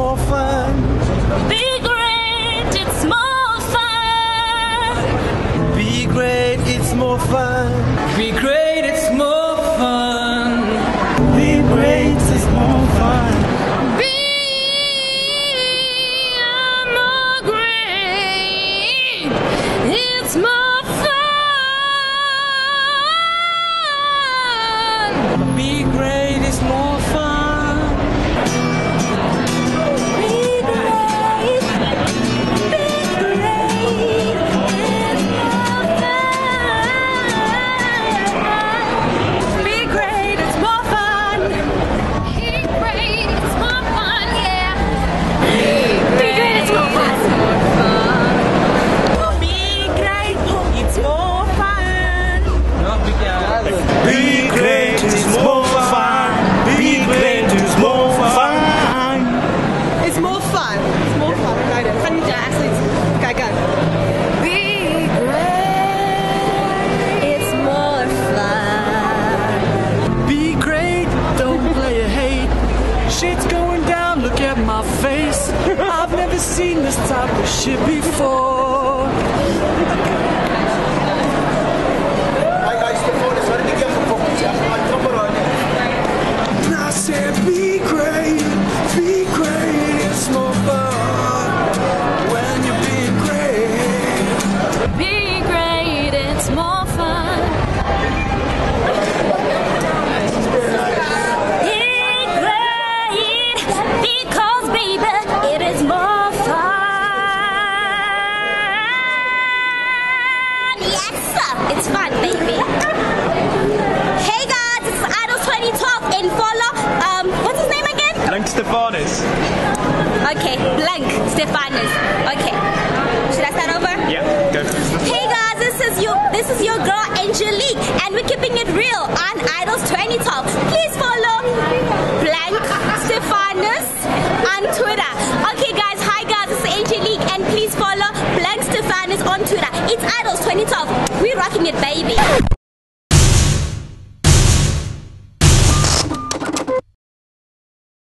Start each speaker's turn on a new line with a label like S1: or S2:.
S1: more fun.
S2: Be great, it's more fun.
S1: Be great, it's more fun.
S3: Be great, it's more fun.
S1: Be great, it's more fun.
S2: Be more great, it's more fun.
S1: Be great, it's more fun.
S2: Be great, it's more fun. Be great, it's more fun. Be great, it's more fun, yeah. Be great, it's more fun. Be great, it's more fun.
S1: Be great, it's more fun. Be great, it's more fun.
S4: It's more fun. It's more fun. Right. Kan je actually kijken?
S2: Be great, it's more fun.
S3: Be great, don't play a hate. Shit's going down, look at my face. I've never seen this type of shit before.
S5: Hi guys, Stefanus, how did you get from property? I'm number on it.
S1: And I said, be great, it's more fun. When you're being great.
S2: Be great, it's more fun. Be great, because baby, it is more fun. Yes, sir, it's fun, baby. Hey guys, it's Idols 2012 and follow, what's his name again?
S5: Thanks, Stefanus.
S2: Okay, blank Stefanus. Okay, should I start over?
S5: Yeah, go.
S2: Hey guys, this is your girl Angelique, and we're keeping it real on Idols 2012. Please follow blank Stefanus on Twitter. Okay guys, hi guys, this is Angelique, and please follow blank Stefanus on Twitter. It's Idols 2012. We're rocking it, baby.